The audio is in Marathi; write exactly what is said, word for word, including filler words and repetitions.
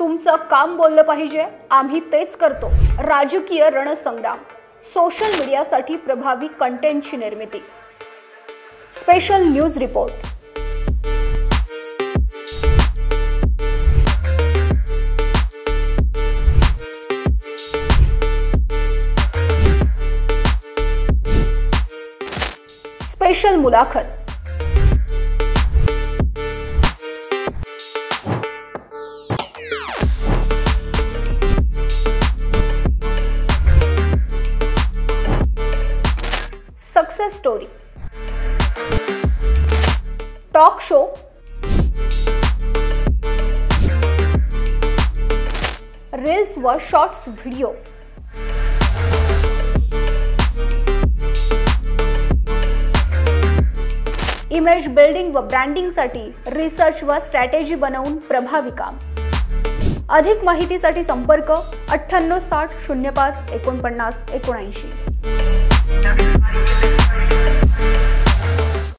तुमचं काम बोललं पाहिजे, आम्ही तेच करतो। राजकीय रणसंग्राम, सोशल मीडियासाठी प्रभावी कंटेंटची निर्मिती। Special news report. स्पेशल मुलाखत। Success story, talk show, reels व शॉर्ट्स व्हिडिओ, इमेज बिल्डिंग व ब्रँडिंग साठी रिसर्च व स्ट्रॅटेजी बनवून प्रभावी काम। अधिक माहितीसाठी संपर्क अठ्ठ्याण्णव साठ शून्य पाच एकोणपन्नास एकोणऐंशी।